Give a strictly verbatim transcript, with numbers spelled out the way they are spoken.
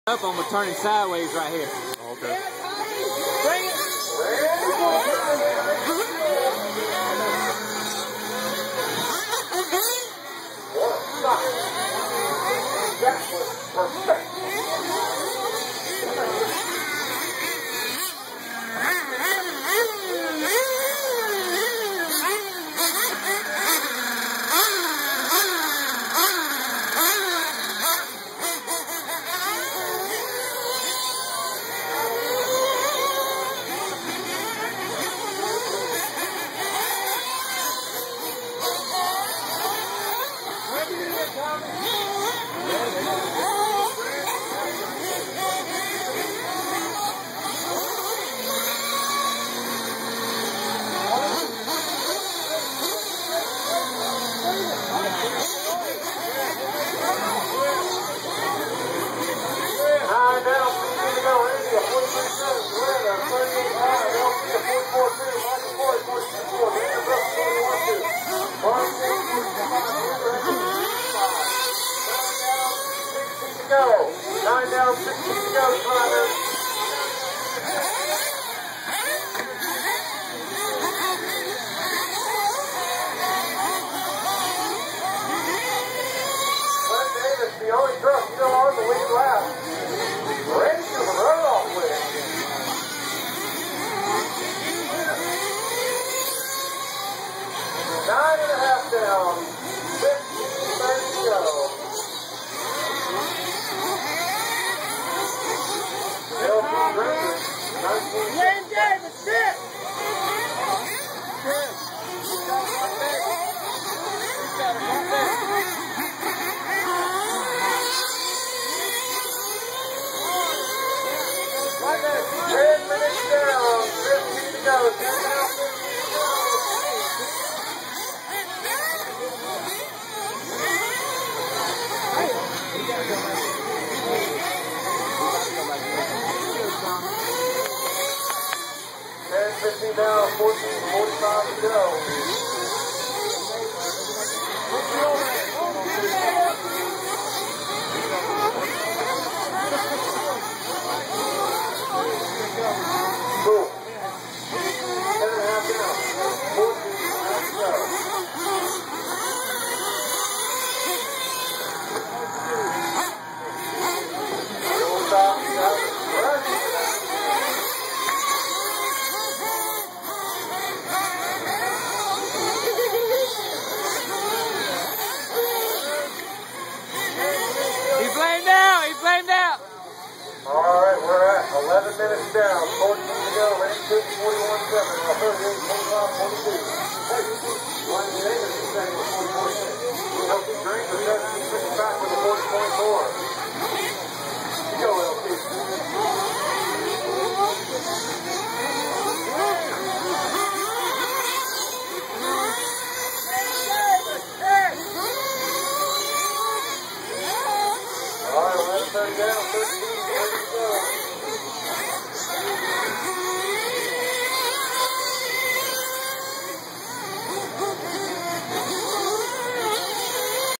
Up, I'm gonna turn it sideways right here. Okay. Bring it. That was perfect. Go. Nine down, sixteen to go, Connor. Glenn Davis, the only truck still on the lead lap. Ready to run off with it. Nine and a half down, fifteen thirty to go. Glenn Davis, sit! Ten minutes down, fifteen to go. Ten down, fifteen to go. ten fifteen down, fourteen forty-five to go. Cool. ten and a half down, fourteen to go. Don't stop, stop, run. Alright, we're at eleven minutes down, fourteen to go, Randy Cook forty-one seven, I'll thirty-eight, twenty-five, twenty-two. Glenn Davis is saying with forty-four minutes. Healthy Drink with seventeen, back with a forty point four.